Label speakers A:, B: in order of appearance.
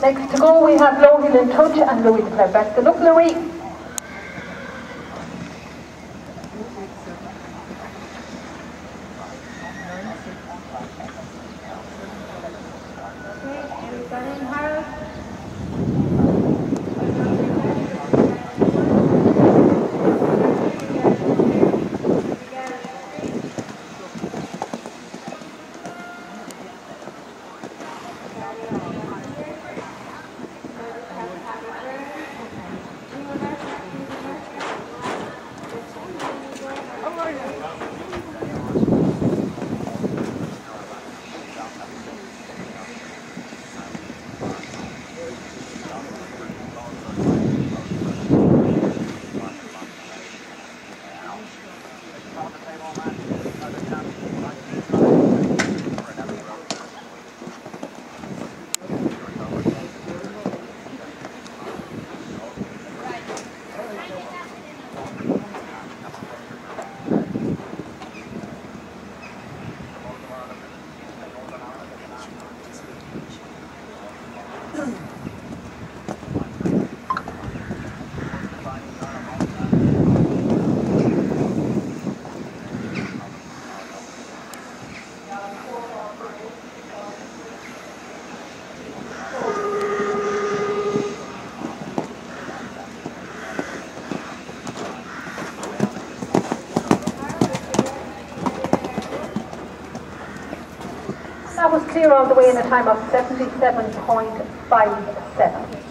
A: Next to go we have Low Hill in Touch and Louis de Clare. Best of luck, Louis. That was clear all the way in a time of 77.57.